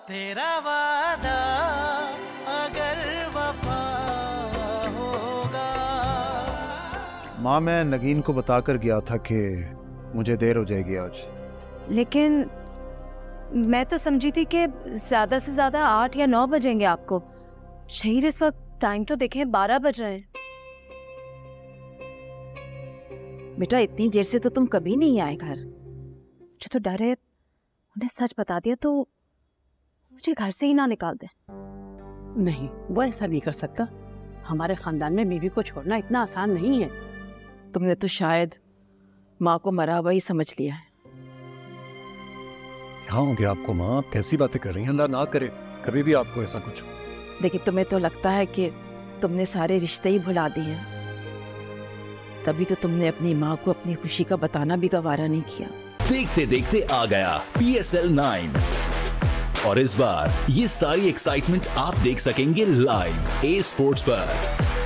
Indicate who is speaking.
Speaker 1: तेरा वादा अगर वफा होगा।
Speaker 2: माँ, मैं नगीन को बताकर गया था कि मुझे देर हो जाएगी आज।
Speaker 3: लेकिन मैं तो समझी थी कि ज्यादा से ज्यादा 8 या 9 बजेंगे आपको। शहीर, इस वक्त टाइम तो देखें 12 बज रहे हैं।
Speaker 4: बेटा, इतनी देर से तो तुम कभी नहीं आए घर।
Speaker 3: मुझे तो डर है उन्हें सच बता दिया तो मुझे घर से ही ना निकाल दे।
Speaker 4: नहीं, वो ऐसा नहीं कर सकता। हमारे खानदान में बीवी को छोड़ना इतना आसान नहीं है। तुमने तो शायद माँ को मरा हुआ ही समझ लिया है।
Speaker 5: क्या हो गया आपको माँ? आप कैसी बातें कर रही हैं? अल्लाह ना करे कभी भी आपको ऐसा कुछ हो।
Speaker 4: लेकिन तुम्हें तो लगता है कि तुमने सारे रिश्ते ही भुला दिए हैं। तभी तो तुमने अपनी माँ को अपनी खुशी का बताना भी गवारा नहीं किया।
Speaker 6: देखते देखते आ गया PSL 9 और इस बार ये सारी एक्साइटमेंट आप देख सकेंगे लाइव A Sports पर।